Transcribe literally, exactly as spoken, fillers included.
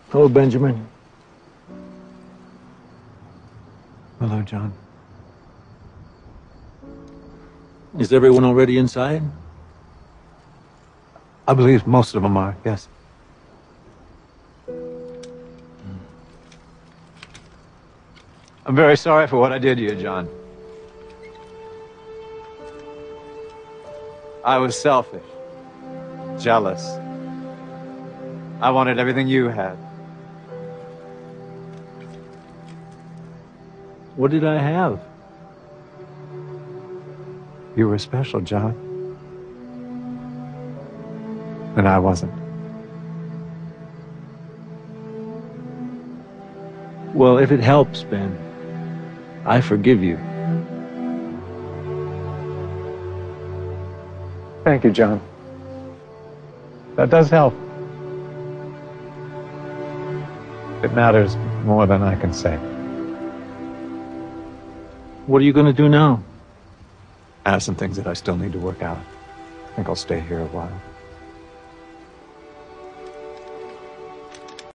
Hello, Benjamin. Hello, John. Is everyone already inside? I believe most of them are, yes. I'm very sorry for what I did to you, John. I was selfish, jealous. I wanted everything you had. What did I have? You were special, John. And I wasn't. Well, if it helps, Ben, I forgive you. Thank you, John. That does help. It matters more than I can say. What are you going to do now? I have some things that I still need to work out. I think I'll stay here a while.